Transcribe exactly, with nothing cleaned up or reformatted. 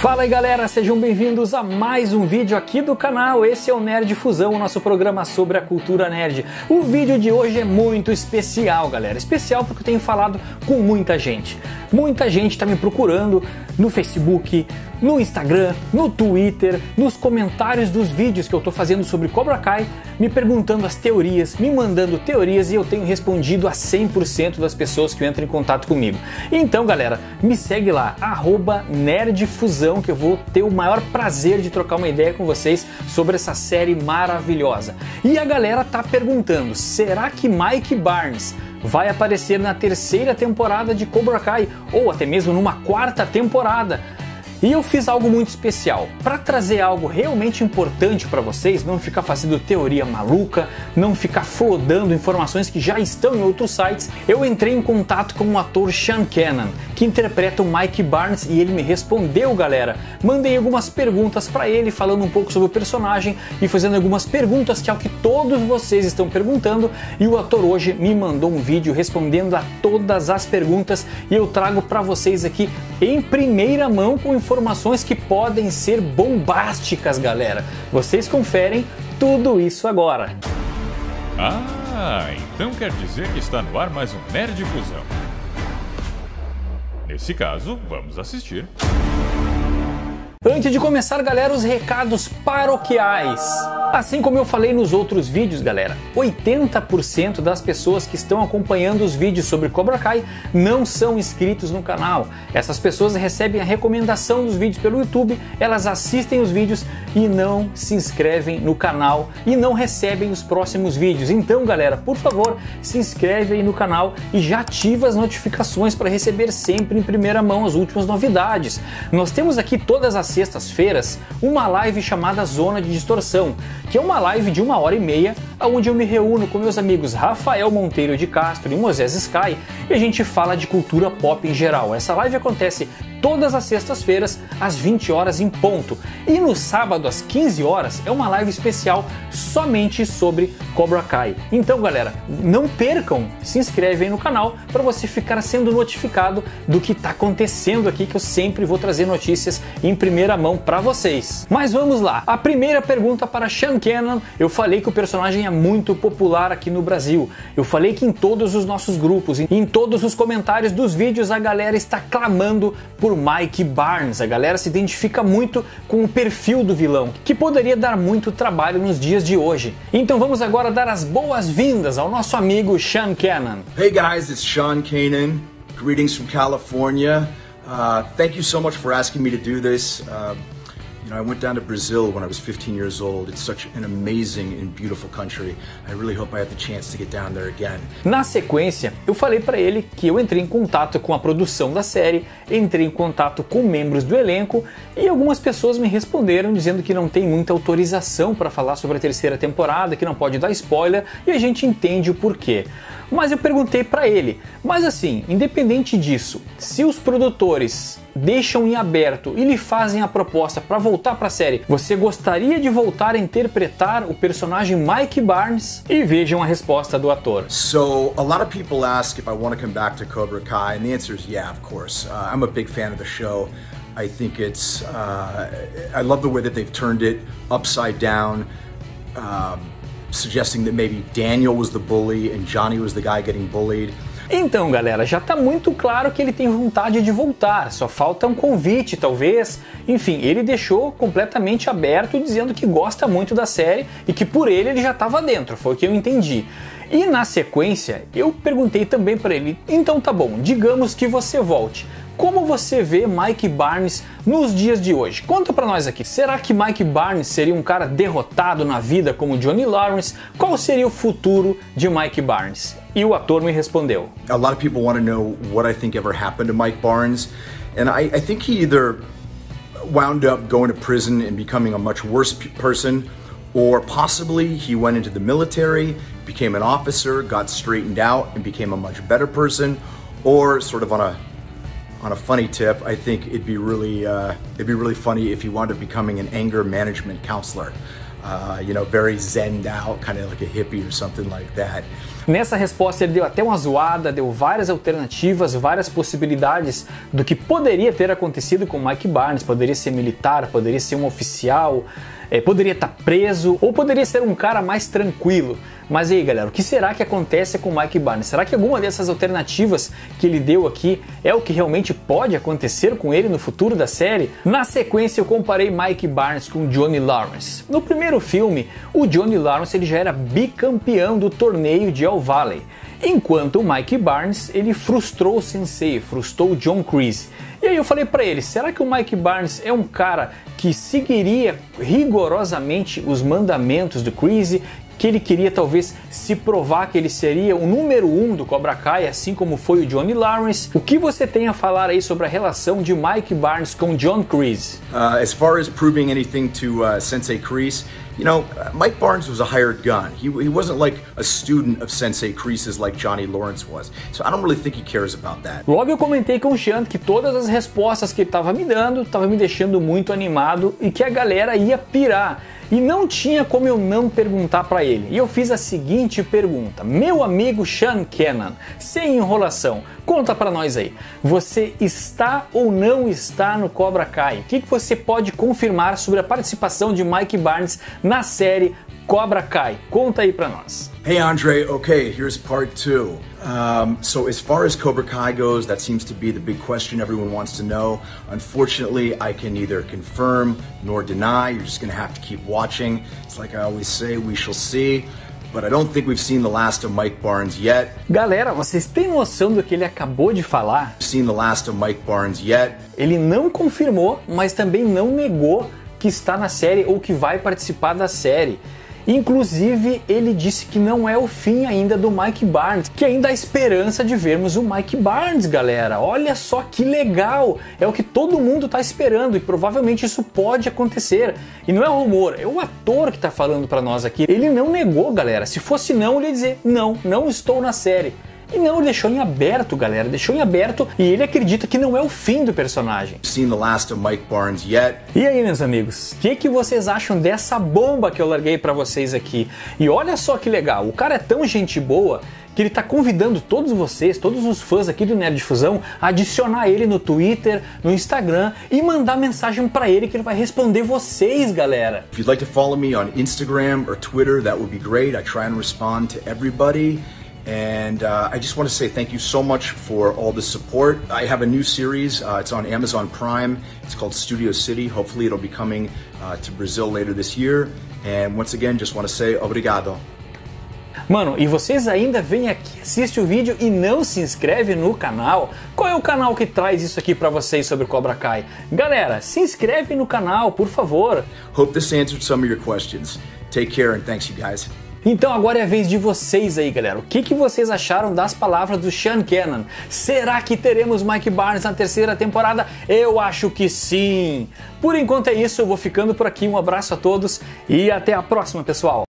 Fala aí galera, sejam bem-vindos a mais um vídeo aqui do canal. Esse é o Nerd Fusão, o nosso programa sobre a cultura nerd. O vídeo de hoje é muito especial, galera. Especial porque eu tenho falado com muita gente. Muita gente está me procurando no Facebook, no Instagram, no Twitter, nos comentários dos vídeos que eu estou fazendo sobre Cobra Kai, me perguntando as teorias, me mandando teorias, e eu tenho respondido a cem por cento das pessoas que entram em contato comigo. Então galera, me segue lá, arroba nerdfusão, que eu vou ter o maior prazer de trocar uma ideia com vocês sobre essa série maravilhosa. E a galera tá perguntando, será que Mike Barnes vai aparecer na terceira temporada de Cobra Kai, ou até mesmo numa quarta temporada? E eu fiz algo muito especial, para trazer algo realmente importante para vocês, não ficar fazendo teoria maluca, não ficar flodando informações que já estão em outros sites. Eu entrei em contato com o ator Sean Kanan, que interpreta o Mike Barnes, e ele me respondeu, galera. Mandei algumas perguntas para ele, falando um pouco sobre o personagem e fazendo algumas perguntas que é o que todos vocês estão perguntando, e o ator hoje me mandou um vídeo respondendo a todas as perguntas, e eu trago para vocês aqui em primeira mão com informações informações que podem ser bombásticas, galera. Vocês conferem tudo isso agora. Ah, então quer dizer que está no ar mais um Nerd Fusão. Nesse caso, vamos assistir. Antes de começar, galera, os recados paroquiais. Assim como eu falei nos outros vídeos, galera, oitenta por cento das pessoas que estão acompanhando os vídeos sobre Cobra Kai não são inscritos no canal. Essas pessoas recebem a recomendação dos vídeos pelo YouTube, elas assistem os vídeos e não se inscrevem no canal e não recebem os próximos vídeos. Então, galera, por favor, se inscreve aí no canal e já ativa as notificações para receber sempre em primeira mão as últimas novidades. Nós temos aqui todas as sextas-feiras uma live chamada Zona de Distorção, que é uma live de uma hora e meia, onde eu me reúno com meus amigos Rafael Monteiro de Castro e Moisés Sky, e a gente fala de cultura pop em geral. Essa live acontece todas as sextas-feiras, às vinte horas em ponto. E no sábado, às quinze horas, é uma live especial somente sobre Cobra Kai. Então, galera, não percam, se inscreve aí no canal para você ficar sendo notificado do que está acontecendo aqui, que eu sempre vou trazer notícias em primeira mão para vocês. Mas vamos lá. A primeira pergunta para Sean Kanan. Eu falei que o personagem é muito popular aqui no Brasil. Eu falei que em todos os nossos grupos, em todos os comentários dos vídeos, a galera está clamando por Mike Barnes. A galera se identifica muito com o perfil do vilão, que poderia dar muito trabalho nos dias de hoje. Então vamos agora dar as boas-vindas ao nosso amigo Sean Kanan. Hey guys, it's Sean Kanan. Greetings from California. Uh, thank you so much for asking me to do this. Uh, You know, I went down to Brazil when I was fifteen years old. It's such an amazing and beautiful country. I really hope I have the chance to get down there again. Na sequência, eu falei para ele que eu entrei em contato com a produção da série, entrei em contato com membros do elenco, e algumas pessoas me responderam dizendo que não tem muita autorização para falar sobre a terceira temporada, que não pode dar spoiler, e a gente entende o porquê. Mas eu perguntei para ele, mas assim, independente disso, se os produtores deixam em aberto e lhe fazem a proposta para voltar para a série, você gostaria de voltar a interpretar o personagem Mike Barnes? E vejam a resposta do ator. So, a lot of people ask if I want to come back to Cobra Kai, and the answer is yeah, of course. Uh, I'm a big fan of the show. I think it's, uh, I love the way that they've turned it upside down, um, suggesting that maybe Daniel was the bully and Johnny was the guy getting bullied. Então, galera, já tá muito claro que ele tem vontade de voltar, só falta um convite, talvez. Enfim, ele deixou completamente aberto, dizendo que gosta muito da série e que por ele ele já estava dentro, foi o que eu entendi. E na sequência, eu perguntei também para ele, então tá bom, digamos que você volte. Como você vê Mike Barnes nos dias de hoje? Conta pra nós aqui. Será que Mike Barnes seria um cara derrotado na vida como Johnny Lawrence? Qual seria o futuro de Mike Barnes? E o ator me respondeu. A lot of people want to know what I think ever happened to Mike Barnes, and I, I think he either wound up going to prison and becoming a much worse person, or possibly he went into the military, became an officer, got straightened out and became a much better person, or sort of on a On a funny tip, I think it'd be really uh, it'd be really funny if he wound up becoming an anger management counselor. Uh, you know, very zenned out, kind of like a hippie or something like that. Nessa resposta ele deu até uma zoada, deu várias alternativas, várias possibilidades do que poderia ter acontecido com o Mike Barnes. Poderia ser militar, poderia ser um oficial, é, poderia estar preso, ou poderia ser um cara mais tranquilo. Mas e aí, galera, o que será que acontece com o Mike Barnes? Será que alguma dessas alternativas que ele deu aqui é o que realmente pode acontecer com ele no futuro da série? Na sequência eu comparei Mike Barnes com Johnny Lawrence. No primeiro filme, o Johnny Lawrence ele já era bicampeão do torneio de All Valley, enquanto o Mike Barnes ele frustrou o sensei, frustrou o John Kreese. E aí eu falei pra ele, será que o Mike Barnes é um cara que seguiria rigorosamente os mandamentos do Kreese, que ele queria talvez se provar que ele seria o número um do Cobra Kai, assim como foi o Johnny Lawrence? O que você tem a falar aí sobre a relação de Mike Barnes com John Kreese? Uh, as far as proving anything to uh, Sensei Kreese, you know, Mike Barnes was a hired gun. He, he wasn't like a student of Sensei Kreese's like Johnny Lawrence was. So I don't really think he cares about that. Logo eu comentei com o Sean que todas as respostas que ele estava me dando estavam me deixando muito animado e que a galera ia pirar. E não tinha como eu não perguntar para ele. E eu fiz a seguinte pergunta: meu amigo Sean Cannon, sem enrolação, conta para nós aí. Você está ou não está no Cobra Kai? O que, que você pode confirmar sobre a participação de Mike Barnes na série Cobra Kai? Conta aí para nós. Hey Andre, okay, here's part two. Um, so as far as Cobra Kai goes, that seems to be the big question everyone wants to know. Unfortunately, I can neither confirm nor deny. You're just gonna have to keep watching. It's like I always say, we shall see. But I don't think we've seen the last of Mike Barnes yet. Galera, vocês têm noção do que ele acabou de falar? Seen the last of Mike Barnes yet. Ele não confirmou, mas também não negou que está na série ou que vai participar da série. Inclusive, ele disse que não é o fim ainda do Mike Barnes, que ainda há esperança de vermos o Mike Barnes, galera. Olha só que legal! É o que todo mundo está esperando e provavelmente isso pode acontecer. E não é rumor, é o ator que está falando para nós aqui. Ele não negou, galera. Se fosse não, ele ia dizer, não, não estou na série. E não, ele deixou em aberto, galera, deixou em aberto e ele acredita que não é o fim do personagem. Seen the last of Mike Barnes yet. E aí, meus amigos, o que, que vocês acham dessa bomba que eu larguei pra vocês aqui? E olha só que legal, o cara é tão gente boa que ele tá convidando todos vocês, todos os fãs aqui do Nerd Difusão, a adicionar ele no Twitter, no Instagram e mandar mensagem pra ele que ele vai responder vocês, galera. If you'd like to follow me on Instagram or Twitter, that would be great. I try and respond to everybody. And uh, I just want to say thank you so much for all the support. I have a new series. Uh, it's on Amazon Prime. It's called Studio City. Hopefully it'll be coming uh, to Brazil later this year. And once again, just want to say obrigado. Mano, e vocês ainda vêm aqui, assistem o vídeo e não se inscreve no canal? Qual é o canal que traz isso aqui pra vocês sobre Cobra Kai? Galera, se inscreve no canal, por favor. Hope this answered some of your questions. Take care and thanks you guys. Então agora é a vez de vocês aí, galera. O que, que vocês acharam das palavras do Sean Cannon? Será que teremos Mike Barnes na terceira temporada? Eu acho que sim! Por enquanto é isso, eu vou ficando por aqui. Um abraço a todos e até a próxima, pessoal!